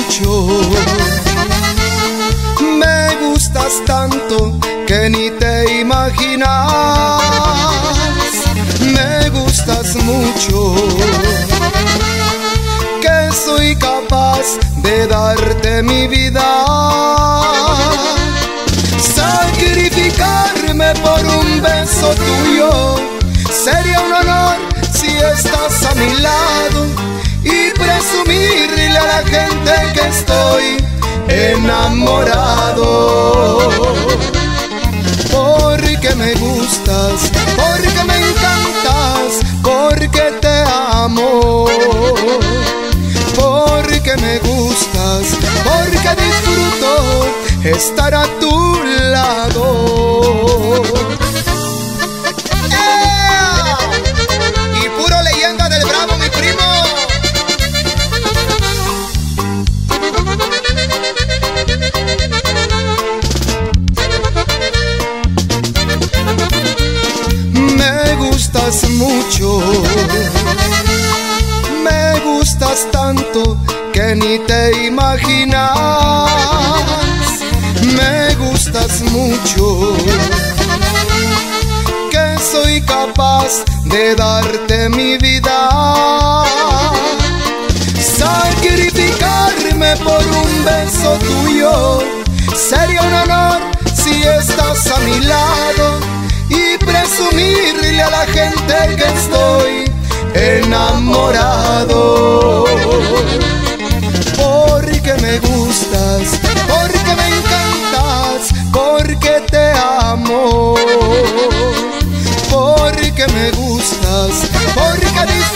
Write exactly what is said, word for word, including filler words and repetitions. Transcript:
mucho, me gustas tanto que ni te imaginas. Me gustas mucho, que soy capaz de darte mi vida, sacrificarme por un beso tuyo. Sería un honor si estás a mi lado y presumirle a la gente que estoy enamorado. Porque me gustas, porque me encantas, porque te amo. Porque me gustas, porque disfruto estar a tu lado. ¡Eh! Y puro Leyenda del Bravo, mi primo. Me gustas mucho, me gustas tanto que ni te imaginas. Me gustas mucho, que soy capaz de darte mi vida, sacrificarme por un beso tuyo. Sería un honor si estás a mi lado y presumirle a la gente que estoy enamorado. Porque me gustas, porque me encantas, porque te amo. Porque me gustas, porque disfruto